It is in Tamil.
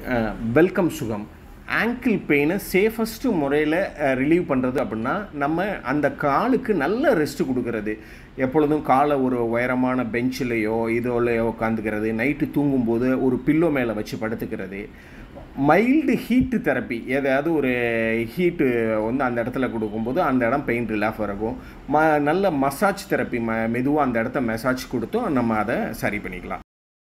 வெல்கம் சுகம். ஆங்கிள் பெயினை சேஃபஸ்ட்டு முறையில் ரிலீவ் பண்ணுறது அப்படின்னா நம்ம அந்த காலுக்கு நல்ல ரெஸ்ட்டு கொடுக்கறது. எப்பொழுதும் காலை ஒரு உயரமான பெஞ்சிலையோ இதோலையோ உட்காந்துக்கிறது, நைட்டு தூங்கும்போது ஒரு பில்லோ மேலே வச்சு படுத்துக்கிறது. மைல்டு ஹீட்டு தெரப்பி, ஏதாவது ஒரு ஹீட்டு வந்து அந்த இடத்துல கொடுக்கும்போது அந்த இடம் பெயின் ரிலாஃப் இருக்கும். நல்ல மசாஜ் தெரப்பி, மெதுவாக அந்த இடத்த மசாஜ் கொடுத்தோம் நம்ம அதை சரி பண்ணிக்கலாம்.